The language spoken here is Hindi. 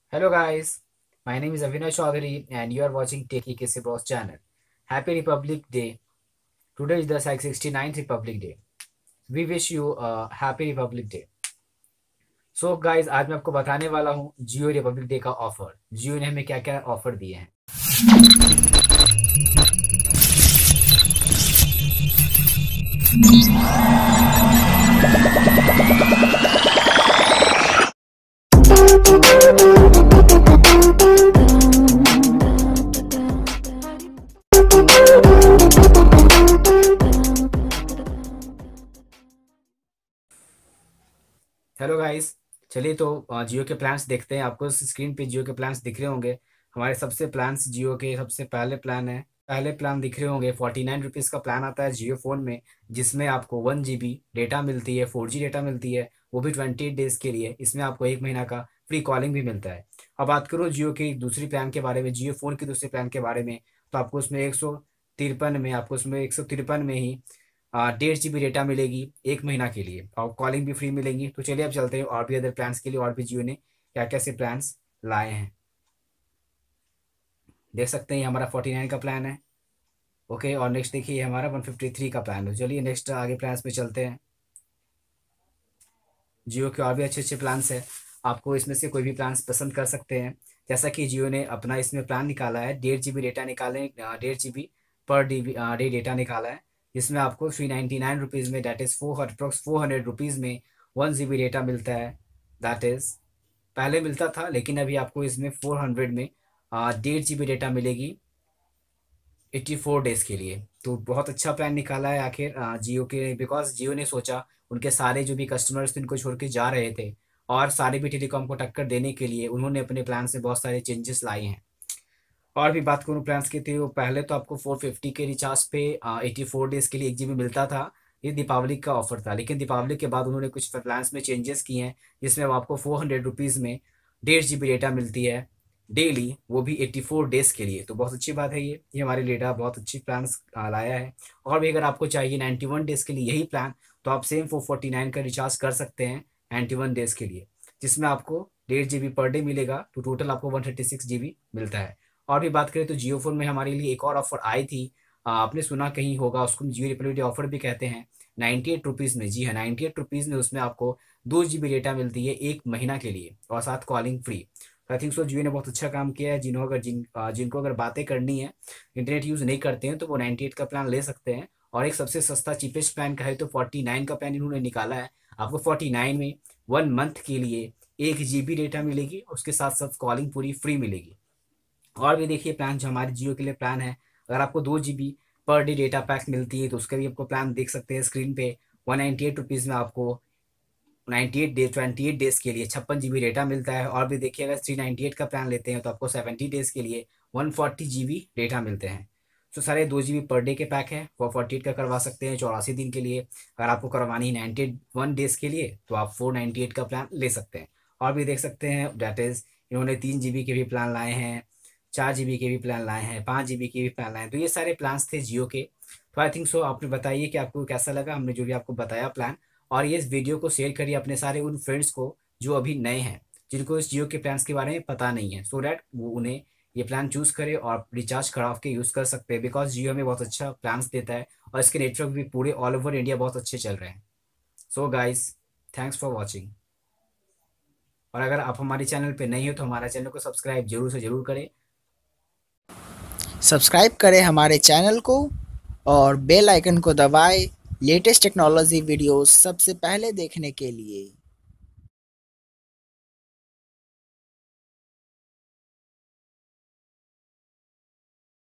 Hello guys, my name is Avinash Chaudhary and you are watching Techie KC Bros channel. Happy Republic Day. Today is the 69th Republic Day. We wish you a happy Republic Day. So guys, आज मैं आपको बताने वाला हूँ जियो रिपब्लिक डे का ऑफर। जियो ने हमें क्या क्या ऑफर दिए हैं। हेलो गाइस, चलिए तो जियो के प्लान्स देखते हैं। आपको स्क्रीन पे जियो के प्लान्स दिख रहे होंगे। हमारे सबसे प्लान्स जियो के सबसे पहले प्लान है। पहले प्लान दिख रहे होंगे 49 रुपीज़ का प्लान आता है जियो फ़ोन में, जिसमें आपको 1 GB डेटा मिलती है, 4G डेटा मिलती है, वो भी 28 डेज़ के लिए। इसमें आपको 1 महीना का फ्री कॉलिंग भी मिलता है। अब बात करूँ जियो की दूसरी प्लान के बारे में, जियो फ़ोन की दूसरे प्लान के बारे में, तो आपको उसमें 153 में ही 1.5 GB डेटा मिलेगी 1 महीना के लिए, और कॉलिंग भी फ्री मिलेंगी। तो चलिए अब चलते हैं और भी अदर प्लान्स के लिए, और भी जियो ने क्या कैसे प्लान्स लाए हैं। देख सकते हैं ये हमारा 49 का प्लान है। ओके, और नेक्स्ट देखिए ये हमारा 153 का प्लान है। चलिए नेक्स्ट आगे प्लान्स पे चलते हैं। जियो के और भी अच्छे अच्छे प्लान्स हैं, आपको इसमें से कोई भी प्लान्स पसंद कर सकते हैं। जैसा कि जियो ने अपना इसमें प्लान निकाला है, 1.5 GB डेटा निकाले, 1.5 GB पर डे डेटा निकाला है, जिसमें आपको 399 रुपीज़ में, दैट इज़ 400 रुपीज़ में 1 GB डेटा मिलता है। दैट इज़ पहले मिलता था, लेकिन अभी आपको इसमें 400 में 1.5 GB डेटा मिलेगी 84 डेज़ के लिए। तो बहुत अच्छा प्लान निकाला है आखिर जियो के, बिकॉज जियो ने सोचा उनके सारे जो भी कस्टमर्स थे उनको छोड़ के जा रहे थे, और सारे भी टेलीकॉम को टक्कर देने के लिए उन्होंने अपने प्लान से बहुत सारे चेंजेस लाए हैं। और भी बात करूँ प्लान्स की, थी वो पहले तो आपको 450 के रिचार्ज पे 84 डेज़ के लिए 1 GB मिलता था। ये दीपावली का ऑफर था, लेकिन दीपावली के बाद उन्होंने कुछ प्लान्स में चेंजेस किए हैं, जिसमें अब आपको 400 रुपीज़ में 1.5 GB डेटा मिलती है डेली, वो भी 84 डेज़ के लिए। तो बहुत अच्छी बात है, ये हमारे लिए डेटा बहुत अच्छी प्लान्स लाया है। और भी अगर आपको चाहिए 91 डेज़ के लिए यही प्लान, तो आप सेम 449 का रिचार्ज कर सकते हैं 91 डेज़ के लिए, जिसमें आपको 1.5 GB पर डे मिलेगा। तो टोटल आपको 136 GB मिलता है। और भी बात करें तो जियो फोन में हमारे लिए एक और ऑफर आई थी। आपने सुना कहीं होगा, उसको जियो रिपब्लिक डे ऑफर भी कहते हैं। 98 रुपीज़ में, जी हाँ 98 रुपीज़ में, उसमें आपको 2 GB डेटा मिलती है 1 महीना के लिए, और साथ कॉलिंग फ्री। तो आई थिंक सो जियो ने बहुत अच्छा काम किया है। जिनको अगर बातें करनी है, इंटरनेट यूज़ नहीं करते हैं, तो वो 98 का प्लान ले सकते हैं। और एक सबसे सस्ता चीपेस्ट प्लान का है तो 49 का प्लान इन्होंने निकाला है। आपको 49 में 1 मंथ के लिए 1 GB डेटा मिलेगी, उसके साथ साथ कॉलिंग पूरी फ्री मिलेगी। और भी देखिए प्लान जो हमारे जियो के लिए प्लान है, अगर आपको 2 GB per day data pack मिलती है, तो उसका भी आपको प्लान देख सकते हैं स्क्रीन पे। 198 रुपीज़ में आपको 28 डेज के लिए 56 GB डेटा मिलता है। और भी देखिए अगर 398 का प्लान लेते हैं, तो आपको 70 डेज के लिए 140 GB डेटा मिलते हैं। तो सारे 2 GB पर डे के पैक है, 448 का करवा सकते हैं 84 दिन के लिए। अगर आपको करवानी है 91 डेज के लिए, तो आप 498 का प्लान ले सकते हैं। और भी देख सकते हैं डेट इज़ इन्होंने 3 GB के भी प्लान लाए हैं, 4 GB के भी प्लान लाए हैं, 5 GB के भी प्लान लाए हैं। तो ये सारे प्लान्स थे जियो के। तो आई थिंक सो आपने बताइए कि आपको कैसा लगा हमने जो भी आपको बताया प्लान। और ये इस वीडियो को शेयर करिए अपने सारे उन फ्रेंड्स को जो अभी नए हैं, जिनको इस जियो के प्लान्स के बारे में पता नहीं है, सो डैट वो उन्हें ये प्लान चूज़ करे और रिचार्ज करा के यूज़ कर सकते हैं। बिकॉज जियो हमें बहुत अच्छा प्लान्स देता है, और इसके नेटवर्क भी पूरे ऑल ओवर इंडिया बहुत अच्छे चल रहे हैं। So guys, thanks for watching. और अगर आप हमारे चैनल पे नहीं हो, तो हमारा चैनल को सब्सक्राइब जरूर से जरूर करें। सब्सक्राइब करें हमारे चैनल को और बेल आइकन को दबाएं लेटेस्ट टेक्नोलॉजी वीडियोस सबसे पहले देखने के लिए।